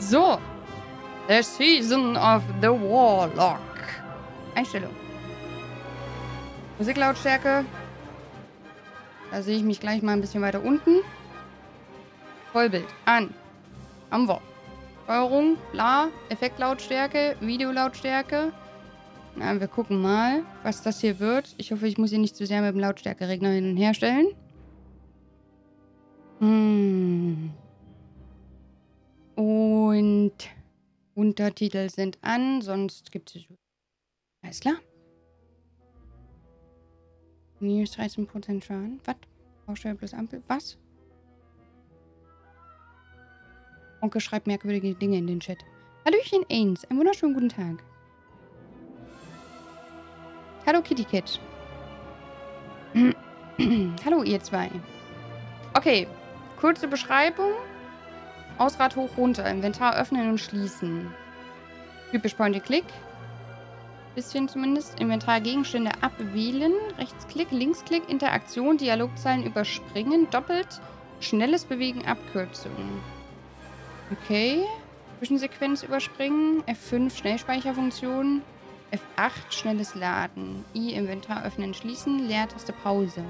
So. The Season of the Warlock. Einstellung. Musiklautstärke. Da sehe ich mich gleich mal ein bisschen weiter unten. Vollbild. An. Am Wort. Steuerung. Bla. Effektlautstärke. Videolautstärke. Na, wir gucken mal, was das hier wird. Ich hoffe, ich muss hier nicht zu sehr mit dem Lautstärkeregler hin und her stellen. Und Untertitel sind an, sonst gibt es... Alles klar. Minus 13% Schaden. Was? Baustelle plus Ampel. Was? Onkel schreibt merkwürdige Dinge in den Chat. Hallöchen, Ains. Einen wunderschönen guten Tag. Hallo, Kitty Cat. Hallo, ihr zwei. Okay. Kurze Beschreibung. Ausrad hoch, runter. Inventar öffnen und schließen. Typisch Point-and-Click. Bisschen zumindest. Inventar Gegenstände abwählen. Rechtsklick, Linksklick, Interaktion, Dialogzeilen überspringen. Doppelt. Schnelles Bewegen, Abkürzung. Okay. Zwischensequenz überspringen. F5 Schnellspeicherfunktion. F8 schnelles Laden. I Inventar öffnen, schließen. Leertaste Pause.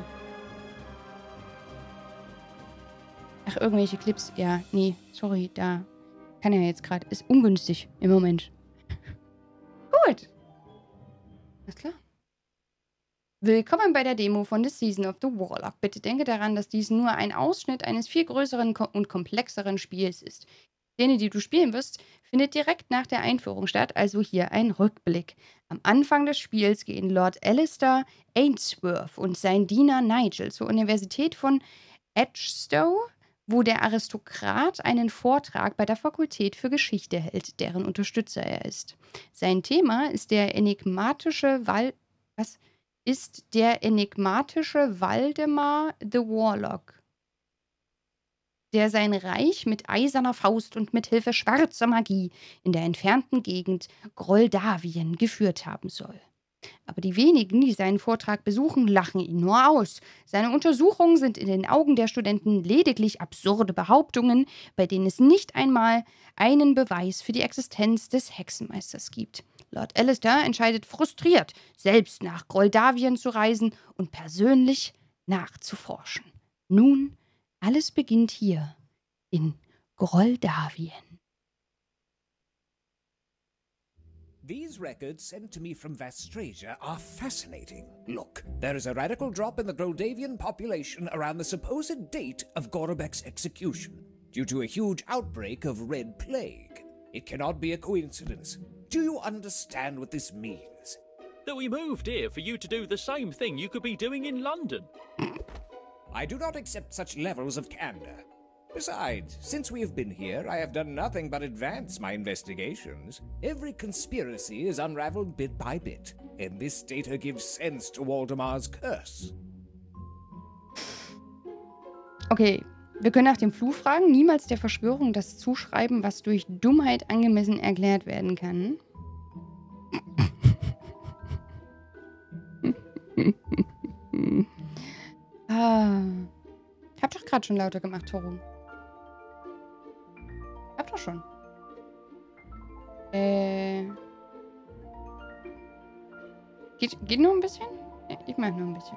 Ach, irgendwelche Clips. Ja, nee, sorry, da kann er jetzt gerade. Ist ungünstig im Moment. Gut. Alles klar. Willkommen bei der Demo von The Season of the Warlock. Bitte denke daran, dass dies nur ein Ausschnitt eines viel größeren und komplexeren Spiels ist. Die Szene, die du spielen wirst, findet direkt nach der Einführung statt, also hier ein Rückblick. Am Anfang des Spiels gehen Lord Alistair Ainsworth und sein Diener Nigel zur Universität von Edgestowe, wo der Aristokrat einen Vortrag bei der Fakultät für Geschichte hält, deren Unterstützer er ist. Sein Thema ist der enigmatische Waldemar the Warlock, der sein Reich mit eiserner Faust und mit Hilfe schwarzer Magie in der entfernten Gegend Groldavien geführt haben soll. Aber die wenigen, die seinen Vortrag besuchen, lachen ihn nur aus. Seine Untersuchungen sind in den Augen der Studenten lediglich absurde Behauptungen, bei denen es nicht einmal einen Beweis für die Existenz des Hexenmeisters gibt. Lord Alistair entscheidet frustriert, selbst nach Groldavien zu reisen und persönlich nachzuforschen. Nun, alles beginnt hier in Groldavien. These records sent to me from Vastrasia are fascinating. Look, there is a radical drop in the Groldavian population around the supposed date of Gorobek's execution, due to a huge outbreak of Red Plague. It cannot be a coincidence. Do you understand what this means? That we moved here for you to do the same thing you could be doing in London. I do not accept such levels of candor. Besides, since we have been here, I have done nothing but advance my investigations. Every conspiracy is unraveled bit by bit, and this data gives sense to Waldemar's curse. Okay, wir können nach dem Fluch fragen. Niemals der Verschwörung das zuschreiben, was durch Dummheit angemessen erklärt werden kann. Ich hab doch gerade schon lauter gemacht, Toro. Hab doch schon. Geht nur ein bisschen? Ja, ich mach nur ein bisschen.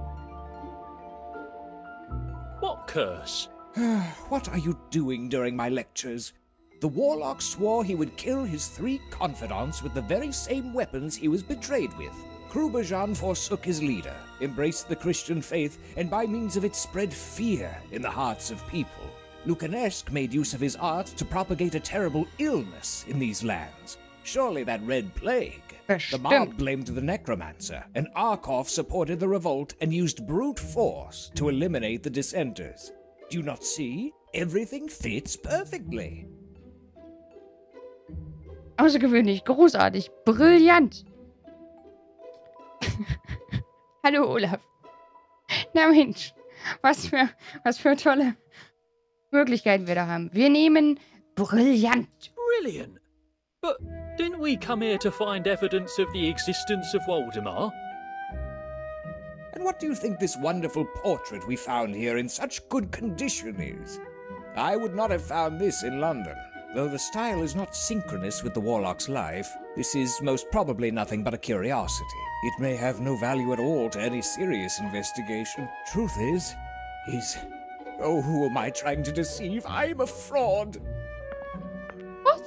What curse? What are you doing during my lectures? The Warlock swore he would kill his 3 confidants with the very same weapons he was betrayed with. Kruberjan forsook his leader, embraced the Christian faith, and by means of it spread fear in the hearts of people. Lucanesque made use of his art to propagate a terrible illness in these lands. Surely that Red Plague. The mob blamed the necromancer, and Arkoff supported the revolt and used brute force to eliminate the dissenters. Do you not see? Everything fits perfectly. Außergewöhnlich, großartig, brillant. Hallo Olaf. Na Mensch, was für tolle Möglichkeiten wir da haben. Wir nehmen brillant. Brilliant. But didn't we come here to find evidence of the existence of Waldemar? And what do you think this wonderful portrait we found here in such good condition is? I would not have found this in London. Though the style is not synchronous with the Warlock's life, this is most probably nothing but a curiosity. It may have no value at all to any serious investigation. Truth is, oh, who am I trying to deceive? I'm a fraud. Was?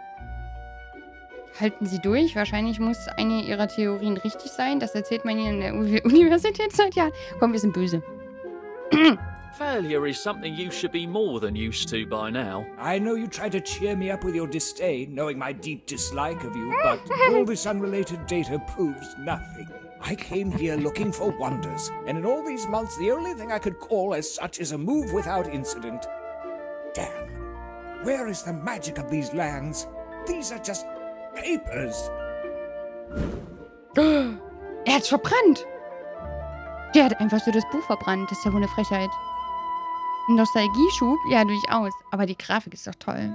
Halten Sie durch. Wahrscheinlich muss eine Ihrer Theorien richtig sein. Das erzählt man Ihnen in der Universität seit Jahren. Komm, wir sind böse. Failure is something you should be more than used to by now. I know you try to cheer me up with your disdain, knowing my deep dislike of you, but all this unrelated data proves nothing. I came here looking for wonders, and in all these months the only thing I could call as such is a move without incident. Damn. Where is the magic of these lands? These are just papers. Er hat's verbrannt. Der hat einfach so das Buch verbrannt. Das ist ja wohl eine Frechheit. Ein Nostalgieschub? Ja, durchaus. Aber die Grafik ist doch toll.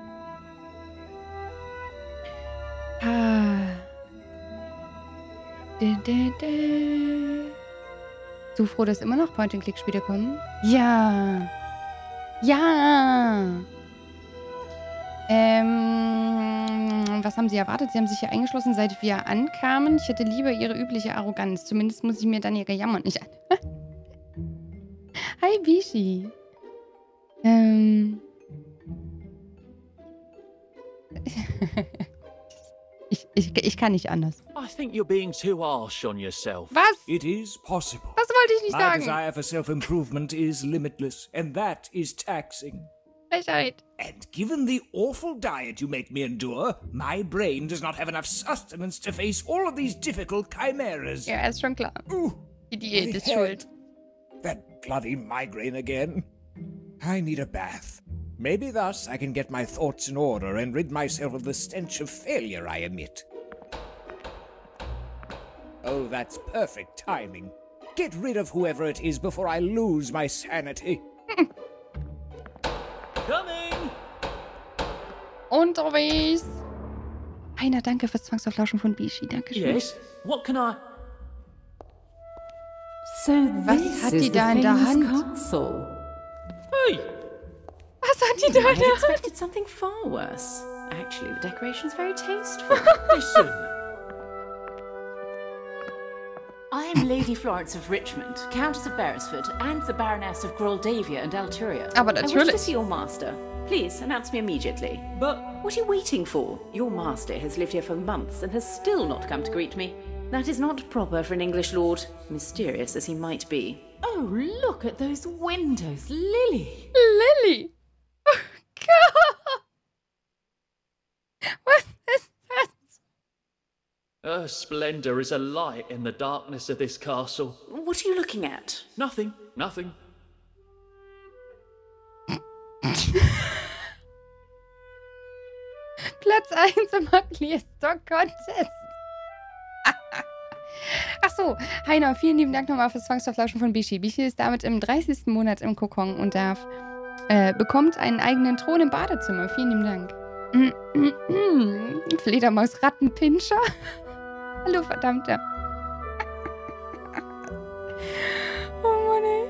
So froh, dass immer noch Point-and-Click-Spiele kommen? Ja. Ja. Was haben Sie erwartet? Sie haben sich hier eingeschlossen, seit wir ankamen. Ich hätte lieber Ihre übliche Arroganz. Zumindest muss ich mir dann Ihr Gejammer nicht an. Hi, Bishi. Ich kann nicht anders. I think you're being too harsh on yourself. Was? It is possible. Das wollte ich nicht My sagen. desire for self-improvement is limitless, and that is taxing. Frechheit. And given the awful diet you make me endure, my brain does not have enough sustenance to face all of these difficult chimeras. Ja, ist schon klar. Ooh, Die Diät my ist head. schuld. That bloody migraine again. I need a bath. Maybe thus I can get my thoughts in order and rid myself of the stench of failure I emit. Oh, that's perfect timing. Get rid of whoever it is before I lose my sanity. Coming! Unterwegs. Heiner, danke fürs Zwangsverflauschen von Bishi. Dankeschön. Yes? What can I... So Was this hat is die the da in der famous Hand? castle. Hey! Was hat die da in I der Hand? expected something far worse. Actually, the decoration's very tasteful. Listen! I am Lady Florence of Richmond, Countess of Beresford, and the Baroness of Groldavia and Alturia. Aber I wish to natürlich. see your master. Please announce me immediately. But... What are you waiting for? Your master has lived here for months and has still not come to greet me. That is not proper for an English lord, mysterious as he might be. Oh, look at those windows, Lily. Lilly. Oh Gott. Was ist das? Her splendor is a light in the darkness of this castle. What are you looking at? Nothing, nothing. Platz 1 im Ugliest Contest. Ach so, Heiner, vielen lieben Dank nochmal fürs Zwangsverflauschen von Bishi. Bishi ist damit im 30. Monat im Kokon und bekommt einen eigenen Thron im Badezimmer. Vielen lieben Dank. Fledermaus-Rattenpinscher. Hallo, verdammter. Oh Mann, ey.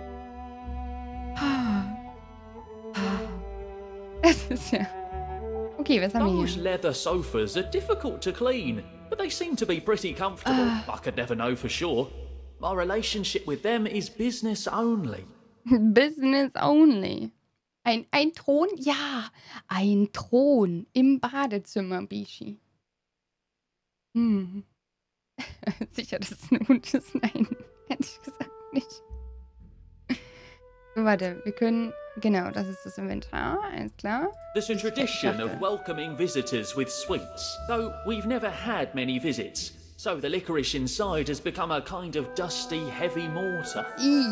Das ist ja... Okay, was haben wir Those hier? leather sofas are difficult to clean, but they seem to be pretty comfortable. I could never know for sure. My relationship with them is business only. Business only. Ein Thron? Ja, ein Thron im Badezimmer, Bishi. Sicher, dass es ein Hund ist? Nein, ehrlich gesagt nicht. So, warte, wir können... Genau, das ist das Inventar, alles klar. There's a tradition dachte- of welcoming visitors with sweets, though we've never had many visits, so the licorice inside has become a kind of dusty, heavy mortar.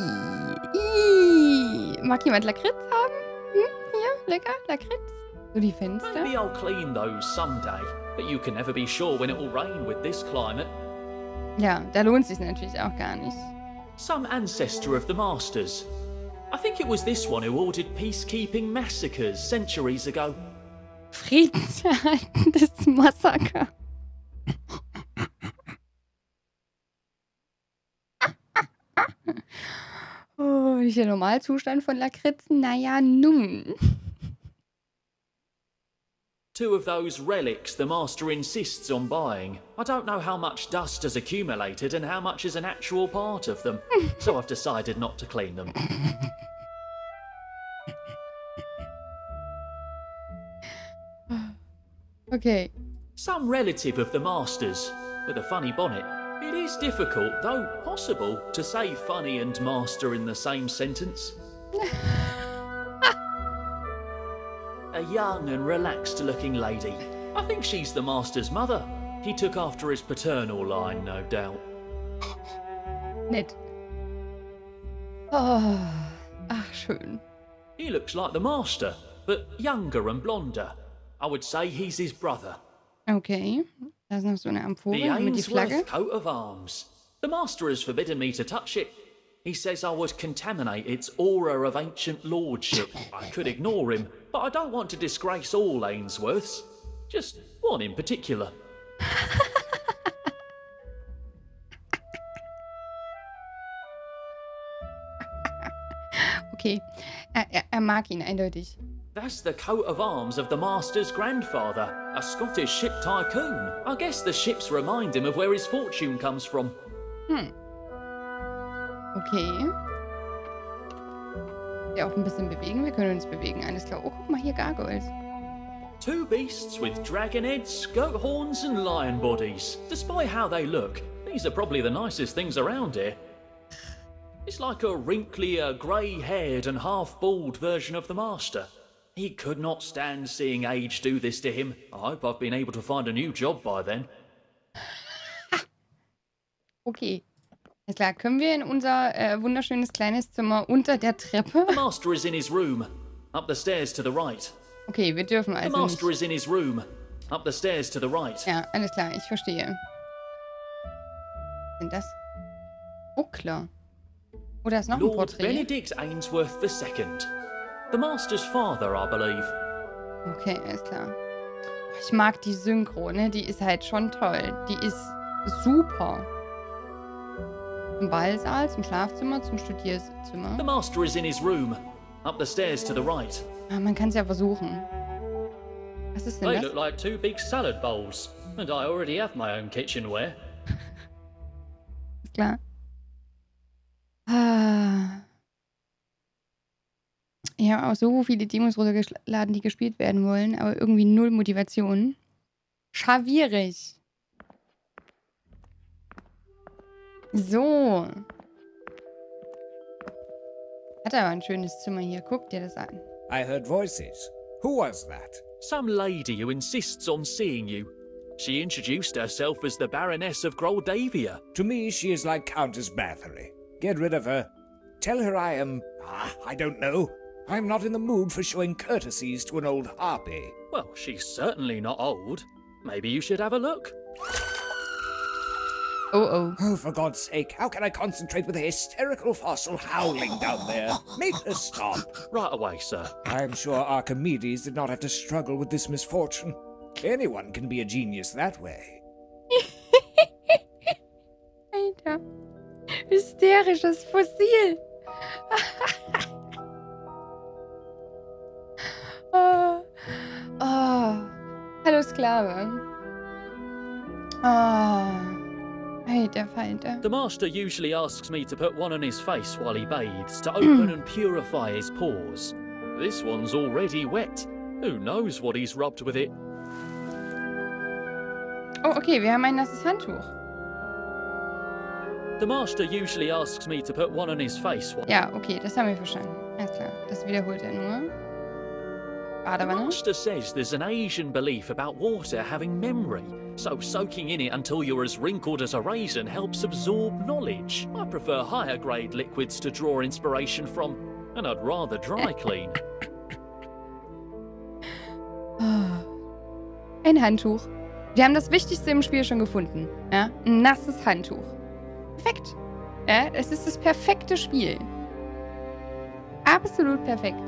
Mag jemand Lakritz haben? Hier, lecker, Lakritz. So die Fenster. Maybe I'll clean those someday, but you can never be sure when it will rain with this climate. Ja, da lohnt sich natürlich auch gar nicht. Some ancestor of the Masters. I think it was this one who ordered peacekeeping massacres centuries ago. Friedenserhaltendes Massaker. Oh, nicht der Normalzustand von Lakritzen? Naja, nun. 2 of those relics the Master insists on buying. I don't know how much dust has accumulated and how much is an actual part of them, so I've decided not to clean them. Okay. Some relative of the Master's, with a funny bonnet. It is difficult, though possible, to say funny and master in the same sentence. A young and relaxed-looking lady. I think she's the Master's mother. He took after his paternal line, no doubt. Nett. Oh. Ach, schön. He looks like the Master, but younger and blonder. I would say he's his brother. Okay. Da ist noch so eine The Amphore mit die Flagge. Ainsworth coat of arms. The Master has forbidden me to touch it. He says I would contaminate its aura of ancient lordship. I could ignore him, but I don't want to disgrace all Ainsworths. Just one in particular. Okay. Er mag ihn eindeutig. That's the coat of arms of the Master's grandfather, a Scottish ship tycoon. I guess the ships remind him of where his fortune comes from. Okay. Ja, auch ein bisschen bewegen. Wir können uns bewegen. Alles klar. Oh, guck mal hier, Gargoyles. 2 beasts with dragon heads, goat horns, and lion bodies. Despite how they look, these are probably the nicest things around here. It's like a wrinklier, grey-haired and half-bald version of the Master. He could not stand seeing age do this to him. I hope I've been able to find a new job by then. Okay. Alles klar. Können wir in unser wunderschönes kleines Zimmer unter der Treppe? The Master is in his room. Up the stairs to the right. Okay, wir dürfen The also Master nicht. is in his room. Up the stairs to the right. Ja, alles klar. Ich verstehe. Was sind das? Buckler. Oh, da ist noch ein Lord Porträt. Benedict Ainsworth II. The Master's father, I believe. Okay, alles klar. Ich mag die Synchro, ne? Die ist halt schon toll. Die ist super. Zum Ballsaal, zum Schlafzimmer, zum The Studierzimmer. Master is in his room. Up the stairs to the right. Ah, man kann es ja versuchen. Was ist denn They das? look like 2 big salad bowls. And I already have my own kitchenware. Ist klar. Ah. Ich habe auch so viele Demos runtergeladen, die gespielt werden wollen, aber irgendwie null Motivation. Schwierig. So. Hat aber ein schönes Zimmer hier. Guck dir das an. I heard voices. Who was that? Some lady who insists on seeing you. She introduced herself as the Baroness of Groldavia. To me, she is like Countess Bathory. Get rid of her. Tell her I am... I don't know. I'm not in the mood for showing courtesies to an old harpy. Well, she's certainly not old. Maybe you should have a look. Oh, Oh, for God's sake, how can I concentrate with a hysterical fossil howling down there? Make her stop. Right away, sir. I'm sure Archimedes did not have to struggle with this misfortune. Anyone can be a genius that way. Alter. Hysterisches Fossil. Oh. Hallo Sklave. Alter Falter. The Master usually asks me to put one on his face while he bathes to open and purify his pores. This one's already wet. Who knows what he's rubbed with it? Oh, okay, wir haben ein nasses Handtuch. The Master usually asks me to put one on his face while... Ja, okay, das haben wir verstanden. Alles klar, das wiederholt er nur. The Badewanne. Master says there's an Asian belief about water having memory, so soaking in it until you're as wrinkled as a raisin helps absorb knowledge. I prefer higher grade liquids to draw inspiration from, and I'd rather dry clean. Ein Handtuch. Wir haben das Wichtigste im Spiel schon gefunden. Ja? Ein nasses Handtuch. Perfekt. Ja, es ist das perfekte Spiel. Absolut perfekt.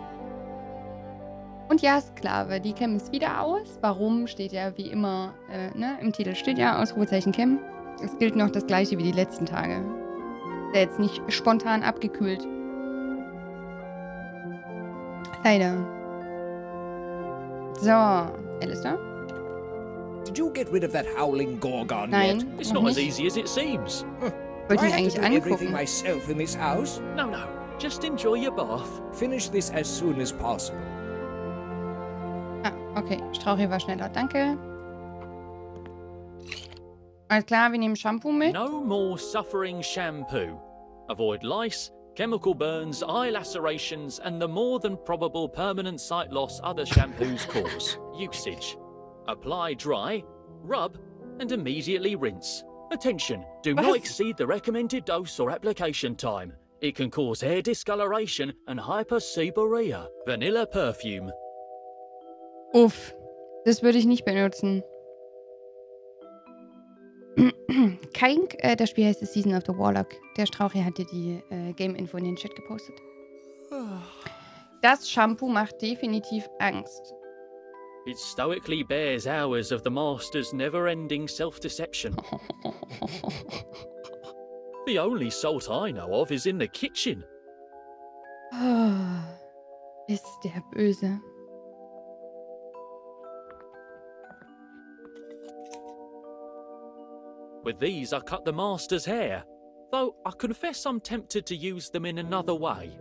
Und ja, Sklave, die Cam ist wieder aus. Warum? Steht ja wie immer, ne? Im Titel steht ja Ausrufezeichen Cam. Es gilt noch das gleiche wie die letzten Tage. Ist ja jetzt nicht spontan abgekühlt. Leider. So, Alistair? Did you get rid of that howling Gorgon Nein, yet? It's noch not as nicht. easy as it seems. Wollte I ihn have eigentlich to do everything angucken. myself in this house. No, just enjoy your bath. Finish this as soon as possible. Ah, okay. Strauchi war schneller. Danke. Alles klar, wir nehmen Shampoo mit. No more suffering shampoo. Avoid lice, chemical burns, eye lacerations, and the more than probable permanent sight loss other shampoos cause. Usage. Apply dry, rub, and immediately rinse. Attention, do not Was? exceed the recommended dose or application time. It can cause hair discoloration and hyperseborrhea. Vanilla perfume. Uff. Das würde ich nicht benutzen. Kaink, das Spiel heißt The Season of the Warlock. Der Strauchi hatte die Game-Info in den Chat gepostet. Das Shampoo macht definitiv Angst. It stoically bears hours of the master's never-ending self-deception. The only salt I know of is in the kitchen. Ist der böse. With these, I cut the master's hair. Though I confess I'm tempted to use them in another way.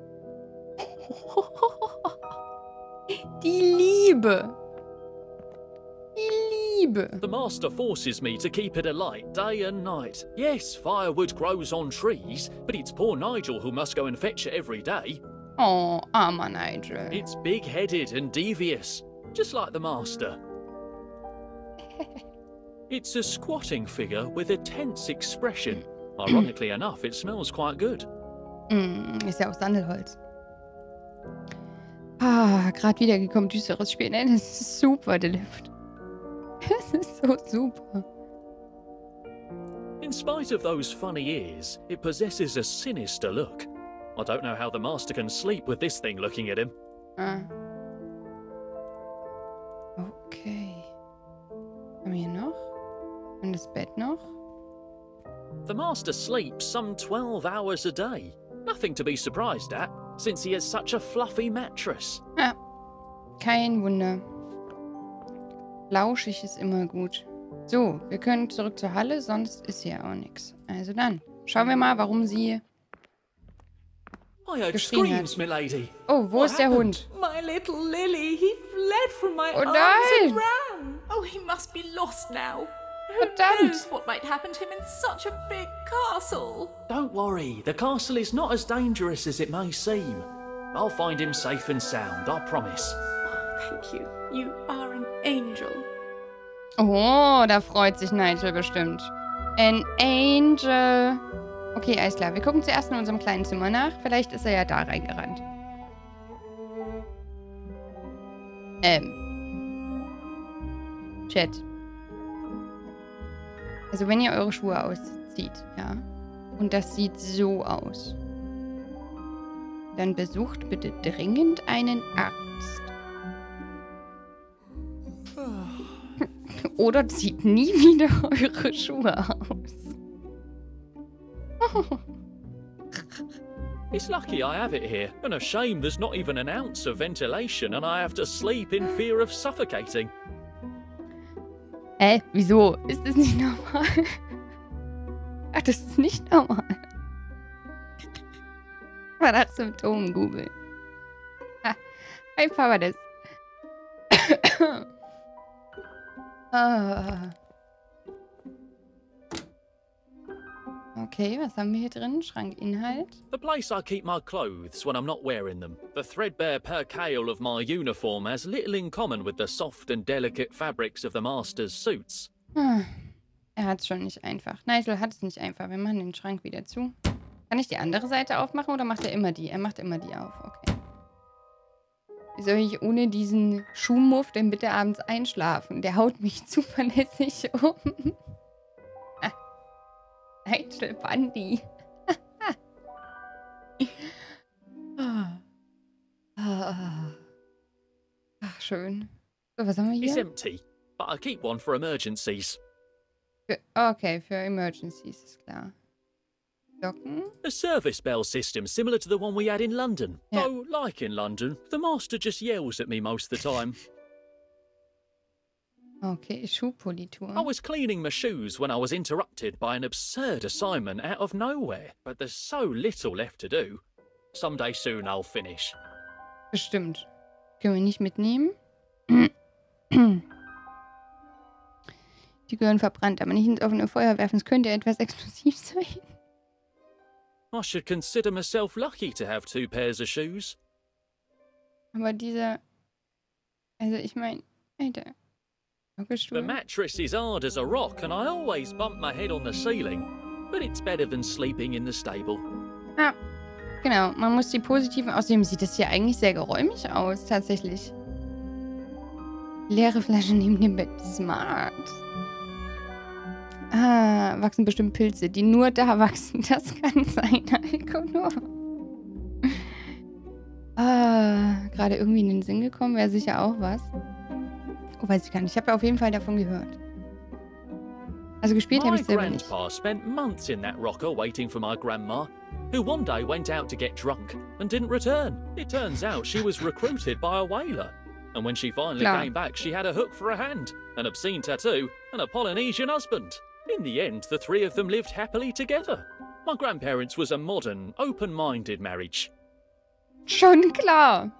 Die Liebe. Die Liebe. The master forces me to keep it alight day and night. Yes, firewood grows on trees, but it's poor Nigel who must go and fetch it every day. Oh, armer Nigel. It's big-headed and devious, just like the master. It's a squatting figure with a tense expression. Ironically enough, it smells quite good. Ist ja aus Sandelholz. Gerade wiedergekommen, düsteres Spiel. Nein, das ist super, der Lift. Das ist so super. In spite of those funny ears, it possesses a sinister look. I don't know how the master can sleep with this thing looking at him. Ah. Okay. Haben wir hier noch? Und das Bett noch? The master sleeps some 12 hours a day. Nothing to be surprised at, since he has such a fluffy mattress. Ja. Kein Wunder. Lauschig ist immer gut. So, wir können zurück zur Halle, sonst ist hier auch nichts. Also dann, schauen wir mal, warum sie... I heard Geschrien hat. screams, milady. Oh, wo ist der Hund? My little Lily, he fled from my Oh, arms nein! and ran. Oh, he must be lost now. Who Verdammt! knows what might happen to him in such a big castle? Don't worry, the castle is not as dangerous as it may seem. I'll find him safe and sound, I promise. Oh, thank you. You are an angel. Oh, da freut sich Nigel bestimmt. An Angel. Okay, alles klar. Wir gucken zuerst in unserem kleinen Zimmer nach. Vielleicht ist er ja da reingerannt. Chat. Also wenn ihr eure Schuhe auszieht, ja, und das sieht so aus, dann besucht bitte dringend einen Arzt. Oder zieht nie wieder eure Schuhe aus. It's lucky I have it here, and a shame there's not even an ounce of ventilation and I have to sleep in fear of suffocating. Wieso? Ist das nicht normal? Ach, das ist nicht normal. Mal nach Symptomen googeln. Einfach mal das. Okay, was haben wir hier drin? Schrankinhalt. The place I keep my clothes when I'm not wearing them. The threadbare percale of my uniform has little in common with the soft and delicate fabrics of the master's suits. Er hat es schon nicht einfach. Nigel hat es nicht einfach. Wir machen den Schrank wieder zu. Kann ich die andere Seite aufmachen oder macht er immer die? Er macht immer die auf, okay. Wie soll ich ohne diesen Schuhmuff denn bitte abends einschlafen? Der haut mich zuverlässig um. Nigel Bundy. Ach, schön. So, was haben wir It's hier? empty, but I keep one for emergencies. Okay, für Emergencies, ist klar. Socken? A service bell system similar to the one we had in London. Yeah. Though, like in London, the master just yells at me most of the time. Okay, Schuhpolitur. I was cleaning my shoes when I was interrupted by an absurd assignment out of nowhere, but there's so little left to do. Someday soon I'll finish. Bestimmt. Können wir nicht mitnehmen? Die gehören verbrannt, aber nicht ins offene Feuer werfen. Es könnte etwas explosiv sein. I should consider myself lucky to have 2 pairs of shoes. Aber dieser... Also ich meine... Alter. The mattress is hard as a rock and I always bump my head on the ceiling. But it's better than sleeping in the stable. Ah, genau. Man muss die positiven... Außerdem sieht es hier eigentlich sehr geräumig aus, tatsächlich. Leere Flasche neben dem Bett. Smart. Ah, wachsen bestimmt Pilze, die nur da wachsen. Das kann sein, Alkohol. Ah, gerade irgendwie in den Sinn gekommen, wäre sicher auch was. Oh, weiß ich gar nicht. Ich habe ja auf jeden Fall davon gehört. Also gespielt habe ich selber nicht. My grandpa spent months in that rocker waiting for my grandma, who one day went out to get drunk and didn't return. It turns out she was recruited by a whaler. And when she finally came back, she had a hook for a hand, an obscene tattoo, and a Polynesian husband. In the end, the 3 of them lived happily together. My grandparents' was a modern, open-minded marriage. Schon klar.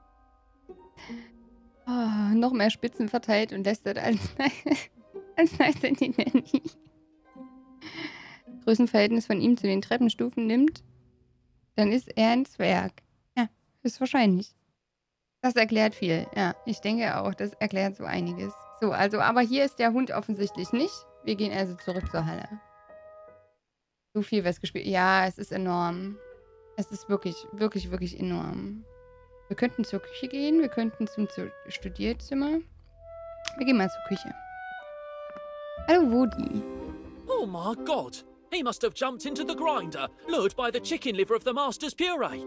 Oh, noch mehr Spitzen verteilt und lästert als nice in die Nanny. Größenverhältnis von ihm zu den Treppenstufen nimmt, dann ist er ein Zwerg. Ja, höchstwahrscheinlich. Das erklärt viel. Ja, ich denke auch, das erklärt so einiges. So, also, aber hier ist der Hund offensichtlich nicht. Wir gehen also zurück zur Halle. So viel, was gespielt. Ja, es ist enorm. Es ist wirklich, wirklich, wirklich enorm. Wir könnten zur Küche gehen. Wir könnten zum Studierzimmer. Wir gehen mal zur Küche. Hallo, Woody. Oh my God! He must have jumped into the grinder, lured by the chicken liver of the master's puree.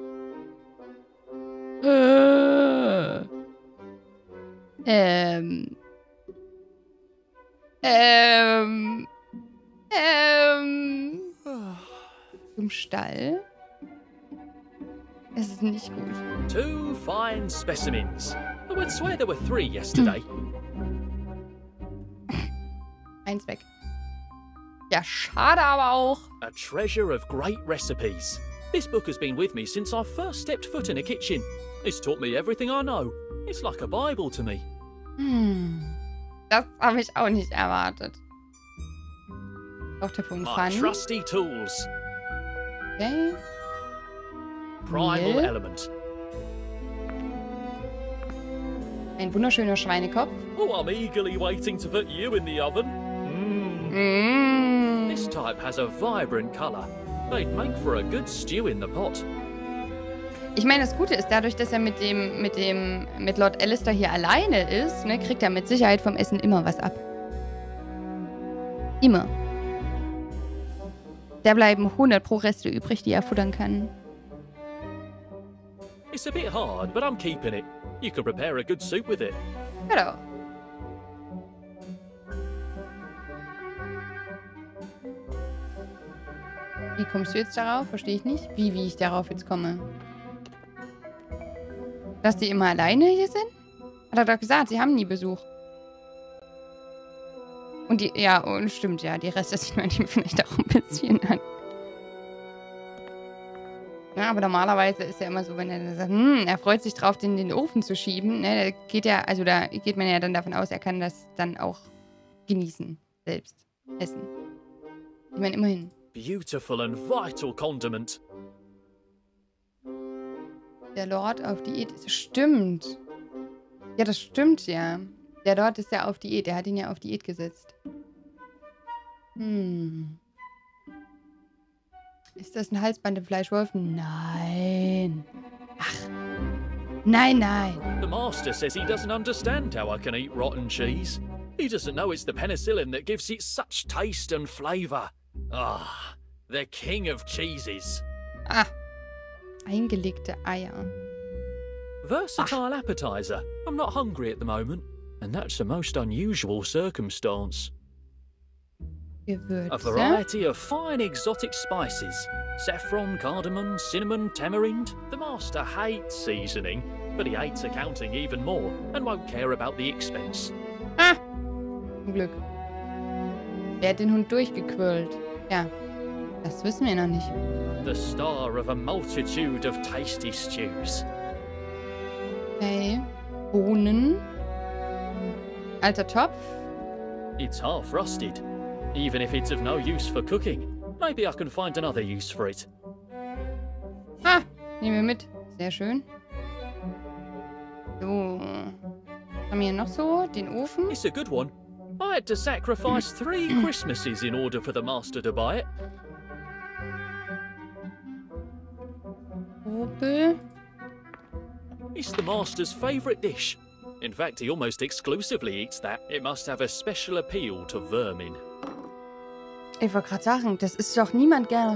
Im Stall. Es ist nicht gut. 2 fine specimens. I would swear there were 3 yesterday. Eins weg. Ja, schade aber auch. A treasure of great recipes. This book has been with me since I first stepped foot in a kitchen. It's taught me everything I know. It's like a Bible to me. Das habe ich auch nicht erwartet. Doch, der Punkt My trusty tools. Okay. Primal element. Ein wunderschöner Schweinekopf. Oh, I'm eagerly waiting to put you in the oven. This type has a vibrant color. They'd make for a good stew in the pot. Ich meine, das Gute ist, dadurch, dass er mit Lord Alistair hier alleine ist, ne, kriegt er mit Sicherheit vom Essen immer was ab. Immer. Da bleiben 100 pro Reste übrig, die er futtern kann. It's a bit hard, but I'm keeping it. You could prepare a good soup with it. Genau. Wie kommst du jetzt darauf? Verstehe ich nicht. Wie ich darauf jetzt komme. Dass die immer alleine hier sind? Hat er doch gesagt, sie haben nie Besuch. Und die, ja, und stimmt, ja, die Reste sieht man ihm vielleicht auch ein bisschen an. Ja, aber normalerweise ist ja immer so, wenn er sagt, er freut sich drauf, den in den Ofen zu schieben, ne, da geht man ja dann davon aus, er kann das dann auch genießen, selbst, essen. Ich meine, immerhin. Beautiful and vital condiment. Der Lord auf Diät ist, stimmt. Ja, das stimmt ja. Der Lord ist ja auf Diät, der hat ihn ja auf Diät gesetzt. Ist das ein Halsband im Fleischwolf? Nein. Ach. Nein, nein. The master says he doesn't understand how I can eat rotten cheese. He doesn't know it's the penicillin that gives it such taste and flavor. Ah, the king of cheeses. Ah. Eingelegte Eier. Versatile appetizer. I'm not hungry at the moment. And that's a most unusual circumstance. Gewürze. A variety of fine exotic spices. Saffron, cardamom, cinnamon, tamarind. The master hates seasoning, but he hates accounting even more and won't care about the expense. Ah! Zum Glück. Wer hat den Hund durchgequirlt? Ja, das wissen wir noch nicht. The star of a multitude of tasty stews. Okay. Bohnen. Alter Topf. It's half rusted. Even if it's of no use for cooking, maybe I can find another use for it. Ah, nehmen wir mit. Sehr schön. So. Was haben wir hier noch so? Den Ofen. It's a good one. I had to sacrifice 3 Christmases in order for the master to buy it. Hobel. It's the master's favourite dish. In fact, he almost exclusively eats that. It must have a special appeal to vermin. Ich wollte gerade sagen, das ist doch niemand gerne.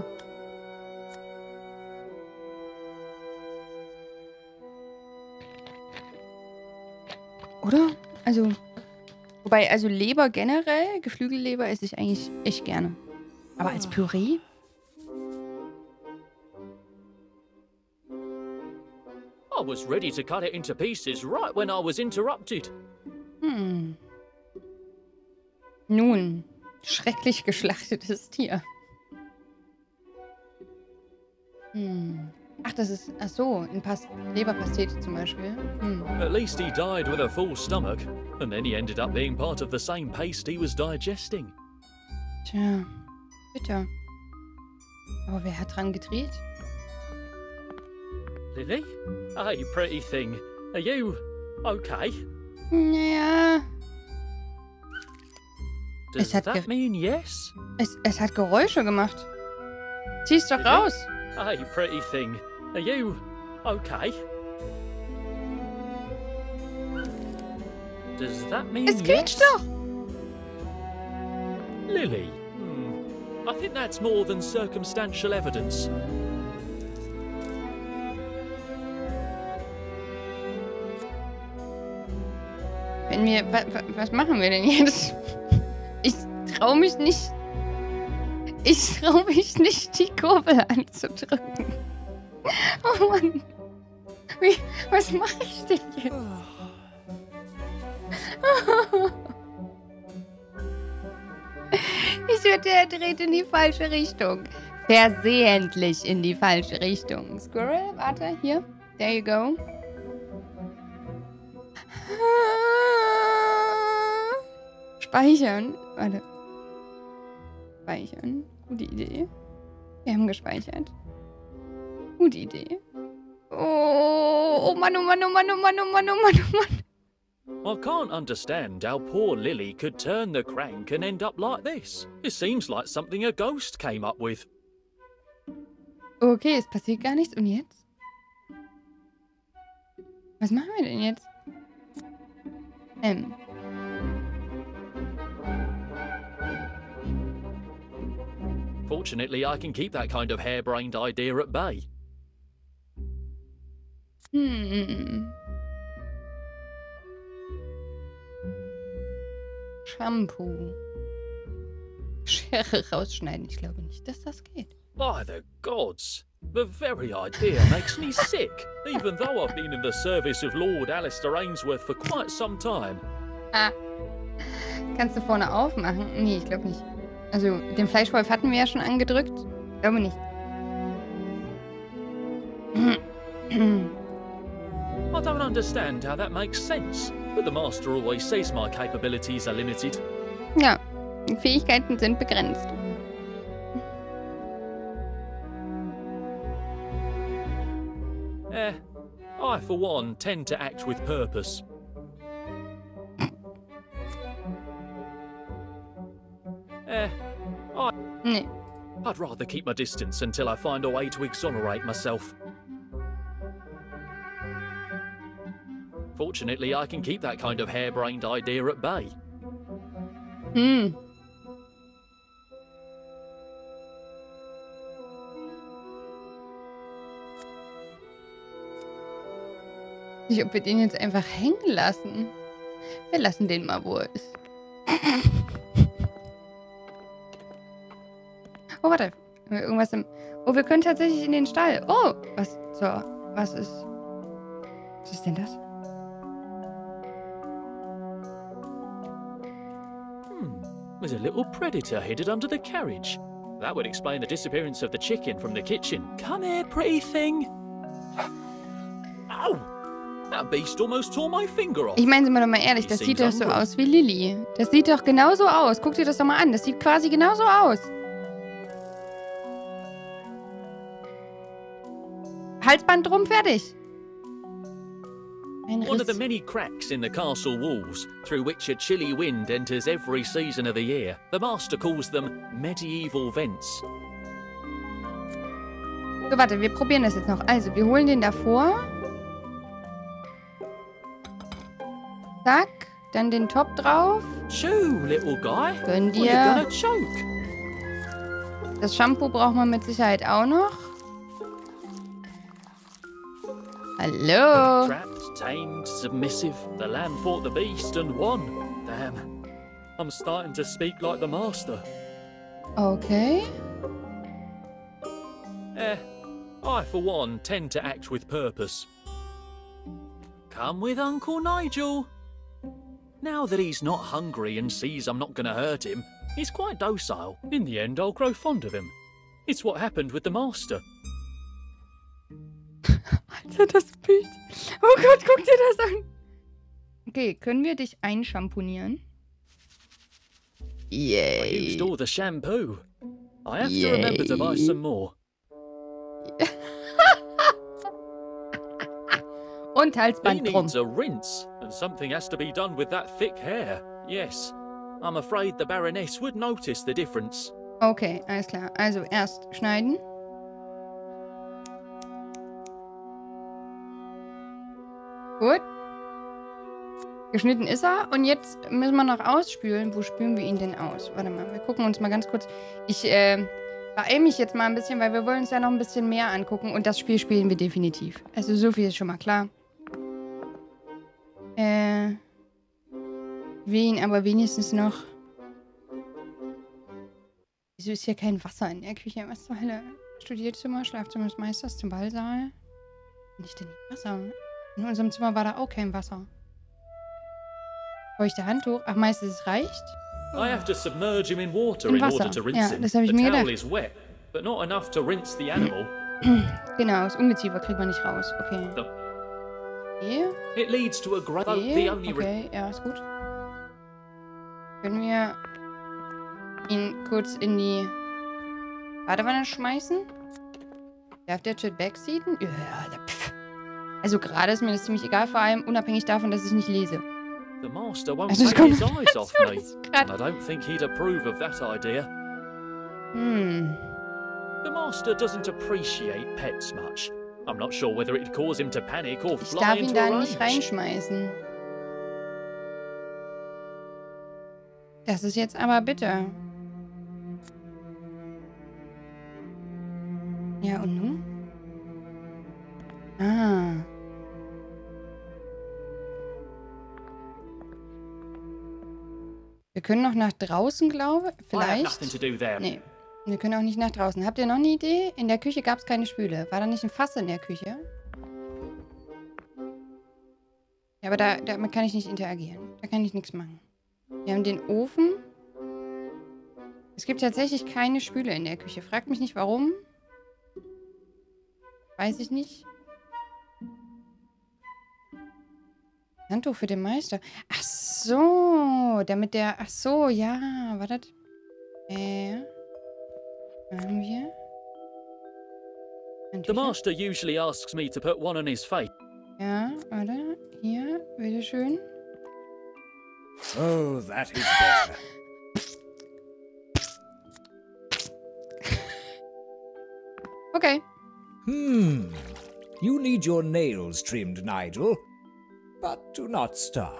Oder? Also, wobei, also Leber generell, Geflügelleber esse ich eigentlich echt gerne. Aber als Püree? I was ready to cut it into pieces right when I was interrupted. Nun, schrecklich geschlachtetes Tier. Ach, das ist... Ach so, in Leberpastete zum Beispiel. At least he died with a full stomach, and then he ended up being part of the same paste he was digesting. Tja, bitter. Aber wer hat dran gedreht? Lily? Hey, pretty thing. Are you okay? Naja... Does that mean yes? Es hat Geräusche gemacht. Zieh's doch raus. Hey, pretty thing. Are you okay? Does that mean Es quietscht doch. Lily? I think that's more than circumstantial evidence. Wenn wir... Was machen wir denn jetzt? Ich trau mich nicht... Ich trau mich nicht, die Kurbel anzudrücken. Oh Mann. Was mache ich denn jetzt? Er dreht in die falsche Richtung. Versehentlich in die falsche Richtung. Squirrel, warte, hier. There you go. Speichern. Warte. Speichern. Gute Idee. Wir haben gespeichert. Gute Idee. Oh Mann, oh Mann, oh Mann, oh Mann, oh Mann, oh Mann, oh Mann. I can't understand how poor Lily could turn the crank and end up like this. It seems like something a ghost came up with. Okay, es passiert gar nichts. Und jetzt? Was machen wir denn jetzt? Fortunately, I can keep that kind of harebrained idea at bay. Shampoo. Schere rausschneiden. Ich glaube nicht, dass das geht. By the gods! The very idea makes me sick, even though I've been in the service of Lord Alistair Ainsworth for quite some time. Ah. Kannst du vorne aufmachen? Nee, ich glaube nicht. Also, den Fleischwolf hatten wir ja schon angedrückt. Ich glaube nicht. I don't understand how that makes sense, but the Master always says my capabilities are limited. Ja, die Fähigkeiten sind begrenzt. I, for one, tend to act with purpose. Nee. I'd rather keep my distance until I find a way to exonerate myself. Fortunately, I can keep that kind of harebrained idea at bay. Nicht, ob wir den jetzt einfach hängen lassen. Wir lassen den mal, wo er ist. Oh, warte. Haben wir irgendwas im... Oh, wir können tatsächlich in den Stall. Oh, was... So, was ist... Was ist denn das? There's a little predator hidden under the carriage. That would explain the disappearance of the chicken from the kitchen. Come here, pretty thing. Ow! That beast almost tore my finger off. Ich meine, sind wir doch mal ehrlich, das sieht doch so aus wie Lilly. Das sieht doch genauso aus. Guck dir das doch mal an. Das sieht quasi genauso aus. Halsband drum, fertig. One of the many cracks in the castle walls, through which a chilly wind enters every season of the year. The master calls them medieval vents. So, warte, wir probieren das jetzt noch. Also, wir holen den davor. Zack, dann den Top drauf. Shoo, little guy. Gönn Or you're dir. gonna choke. Das Shampoo braucht man mit Sicherheit auch noch. Hallo. Trapped, tamed, submissive. The lamb fought the beast and won. Damn. I'm starting to speak like the master. Okay. I, for one, tend to act with purpose. Come with Uncle Nigel. Now that he's not hungry and sees I'm not going to hurt him, he's quite docile. In the end, I'll grow fond of him. It's what happened with the master. Alter, das Bild. Oh Gott, guck dir das an. Okay, können wir dich einschamponieren? I used all the shampoo. I have to remember to buy some more. Und He Halsband drum. needs a rinse, and something has to be done with that thick hair. Yes, I'm afraid the Baroness would notice the difference. Okay, alles klar. Also erst schneiden. Gut. Geschnitten ist er. Und jetzt müssen wir noch ausspülen. Wo spülen wir ihn denn aus? Warte mal, wir gucken uns mal ganz kurz. Ich beeile mich jetzt mal ein bisschen, weil wir wollen uns ja noch ein bisschen mehr angucken. Und das Spiel spielen wir definitiv. Also so viel ist schon mal klar. Will ihn aber wenigstens noch... Wieso ist hier kein Wasser in der Küche? Was zur Hölle? Studierzimmer, Schlafzimmer des Meisters, zum Ballsaal. Nicht denn nicht Wasser? In unserem Zimmer war da auch kein Wasser. Feuchte Handtuch. Ach, Meister, es reicht? I have to submerge him in water In in order Wasser. to rinse Ja, him. das habe ich The mir towel gedacht. is wet, but not enough to rinse the animal. Genau, das Ungeziefer kriegt man nicht raus. Okay. No. Hier. It leads to a great... The Hier. only... Okay, ja, ist gut. Können wir ihn kurz in die Badewanne schmeißen? Darf der Chat backseaten? Ja, pff. Also gerade ist mir das ziemlich egal, vor allem unabhängig davon, dass ich nicht lese. The master won't Also, take his eyes so off me. das And I grad- don't think he'd approve of that idea. Hm. The master doesn't appreciate pets much. I'm not sure whether it'd cause him to panic or Ich fly darf ihn into a da nicht rage. reinschmeißen. Das ist jetzt aber bitter. Ja, und nun? Ah. Wir können noch nach draußen, glaube ich. I have nothing Vielleicht. to do there. Nee. Wir können auch nicht nach draußen. Habt ihr noch eine Idee? In der Küche gab es keine Spüle. War da nicht ein Fass in der Küche? Ja, aber damit kann ich nicht interagieren. Da kann ich nichts machen. Wir haben den Ofen. Es gibt tatsächlich keine Spüle in der Küche. Fragt mich nicht, warum. Weiß ich nicht. Handtuch für den Meister. Ach so, damit der... Ach so, ja. War das... haben wir... The Handtücher? master usually asks me to put one on his face. Ja, warte. Hier, bitteschön. Oh, that is better. Okay. You need your nails trimmed, Nigel. But do not stop.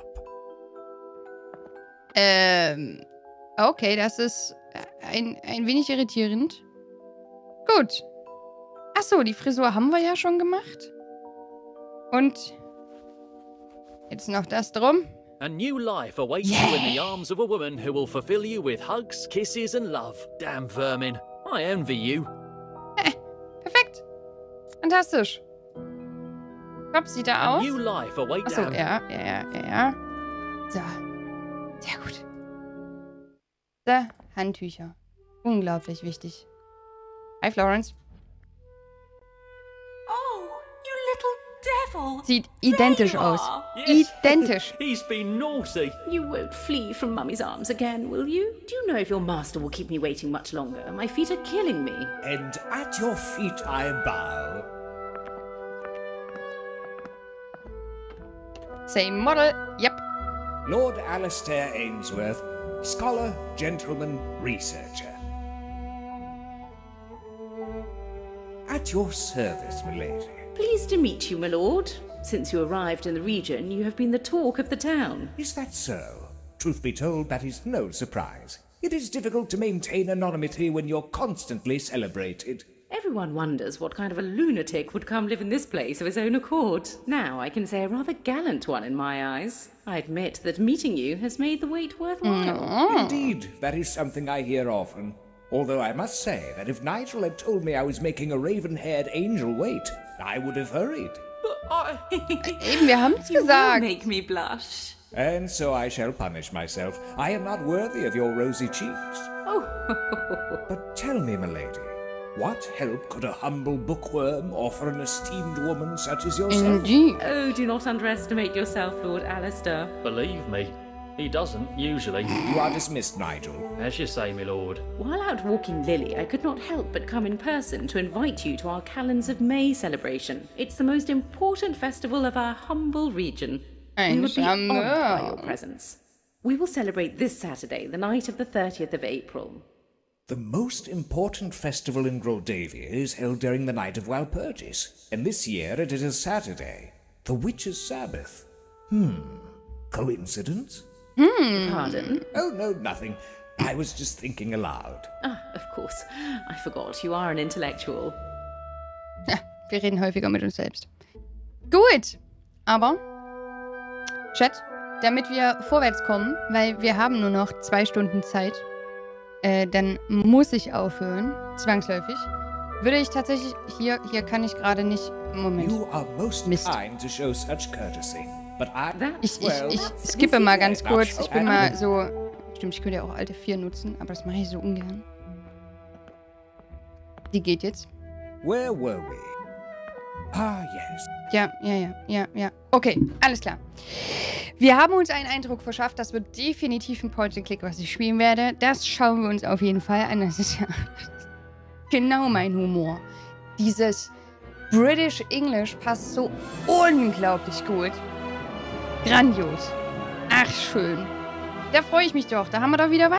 Okay, das ist ein wenig irritierend. Gut. Ach so, die Frisur haben wir ja schon gemacht. Und jetzt noch das drum. A new life awaits you in the arms of a woman who will fulfill you with hugs, kisses and love. Damn vermin. I envy you. Perfekt. Fantastisch. Kopf sieht er A aus. new life awaits... Achso, ja. So. Sehr gut. Handtücher. Unglaublich wichtig. Hi, Florence. Oh, you little devil. Sieht identisch There you aus. are. Identisch. He's been naughty. You won't flee from Mummy's arms again, will you? Do you know if your master will keep me waiting much longer? My feet are killing me. And at your feet I bow. Same model. Yep. Lord Alistair Ainsworth, scholar, gentleman, researcher. At your service, milady. Pleased to meet you, my lord. Since you arrived in the region, you have been the talk of the town. Is that so? Truth be told, that is no surprise. It is difficult to maintain anonymity when you're constantly celebrated. Everyone wonders what kind of a lunatic would come live in this place of his own accord. Now I can say a rather gallant one in my eyes. I admit that meeting you has made the wait worthwhile. Indeed, that is something I hear often. Although I must say that if Nigel had told me I was making a raven-haired angel wait, I would have hurried. Eben, wir haben's You will gesagt. make me blush. And so I shall punish myself. I am not worthy of your rosy cheeks. But tell me, milady, what help could a humble bookworm offer an esteemed woman such as yourself? Indeed. Oh, do not underestimate yourself, Lord Alistair. Believe me, he doesn't usually. You are dismissed, Nigel. As you say, my lord. While out walking Lily, I could not help but come in person to invite you to our Callans of May celebration. It's the most important festival of our humble region. We would be honoured by your presence. We will celebrate this Saturday, the night of the 30th of April. The most important festival in Groldavia is held during the night of Walpurgis, and this year it is a Saturday, the Witches' Sabbath. Coincidence? Pardon? Oh, no, nothing. I was just thinking aloud. Ah, of course. I forgot, you are an intellectual. Ja, wir reden häufiger mit uns selbst. Gut, aber Chat, damit wir vorwärts kommen, weil wir haben nur noch 2 Stunden Zeit, dann muss ich aufhören, zwangsläufig. Würde ich tatsächlich, hier kann ich gerade nicht, Moment. You are most Mist. kind to show such courtesy, but I... That's Ich skippe mal ganz kurz, ich bin mal so, stimmt, ich könnte ja auch Alte 4 nutzen, aber das mache ich so ungern. Die geht jetzt. Where were we? Ah, yes. Ja. Okay, alles klar. Wir haben uns einen Eindruck verschafft, das wird definitiv ein Point-and-Click, was ich spielen werde. Das schauen wir uns auf jeden Fall an. Das ist ja genau mein Humor. Dieses British English passt so unglaublich gut. Grandios. Ach, schön. Da freue ich mich doch. Da haben wir doch wieder was.